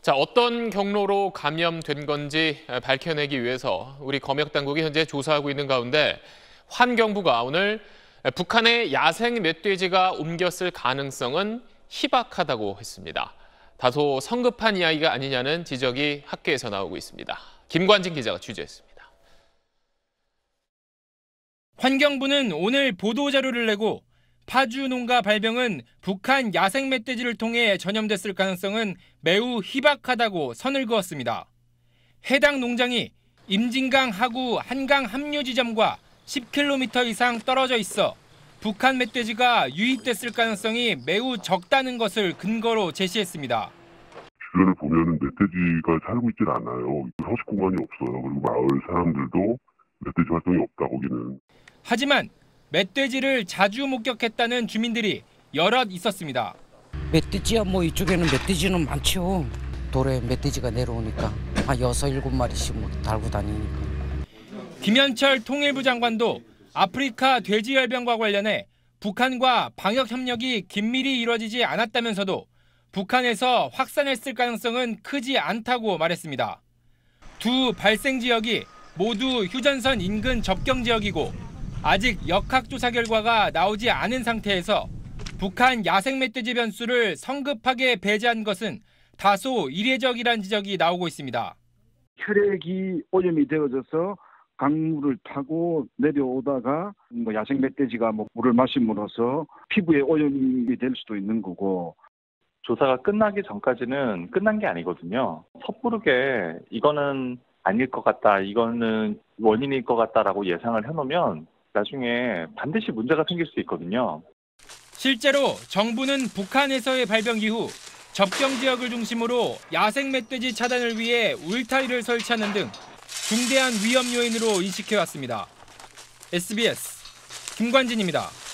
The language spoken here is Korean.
자, 어떤 경로로 감염된 건지 밝혀내기 위해서 우리 검역당국이 현재 조사하고 있는 가운데 환경부가 오늘 북한의 야생 멧돼지가 옮겼을 가능성은 희박하다고 했습니다. 다소 성급한 이야기가 아니냐는 지적이 학계에서 나오고 있습니다. 김관진 기자가 취재했습니다. 환경부는 오늘 보도자료를 내고 파주 농가 발병은 북한 야생 멧돼지를 통해 전염됐을 가능성은 매우 희박하다고 선을 그었습니다. 해당 농장이 임진강 하구 한강 합류 지점과 10km 이상 떨어져 있어 북한 멧돼지가 유입됐을 가능성이 매우 적다는 것을 근거로 제시했습니다. 주변을 보면 멧돼지가 살고 있질 않아요. 서식 공간이 없어요. 그리고 마을 사람들도 멧돼지 활동이 없다, 거기는. 하지만 멧돼지를 자주 목격했다는 주민들이 여럿 있었습니다. 멧돼지야 뭐 이쪽에는 멧돼지는 많죠. 돌에 멧돼지가 내려오니까 한 6, 7마리씩 뭐 달고 다니니까. 김현철 통일부 장관도 아프리카 돼지열병과 관련해 북한과 방역 협력이 긴밀히 이루어지지 않았다면서도 북한에서 확산했을 가능성은 크지 않다고 말했습니다. 두 발생 지역이 모두 휴전선 인근 접경 지역이고 아직 역학조사 결과가 나오지 않은 상태에서 북한 야생 멧돼지 변수를 성급하게 배제한 것은 다소 이례적이란 지적이 나오고 있습니다. 혈액이 오염이 되어져서 강물을 타고 내려오다가 야생 멧돼지가 물을 마심으로써 피부에 오염이 될 수도 있는 거고. 조사가 끝나기 전까지는 끝난 게 아니거든요. 섣부르게 이거는 아닐 것 같다, 이거는 원인일 것 같다라고 예상을 해놓으면 나중에 반드시 문제가 생길 수 있거든요. 실제로 정부는 북한에서의 발병 이후 접경 지역을 중심으로 야생 멧돼지 차단을 위해 울타리를 설치하는 등 중대한 위험 요인으로 인식해왔습니다. SBS 김관진입니다.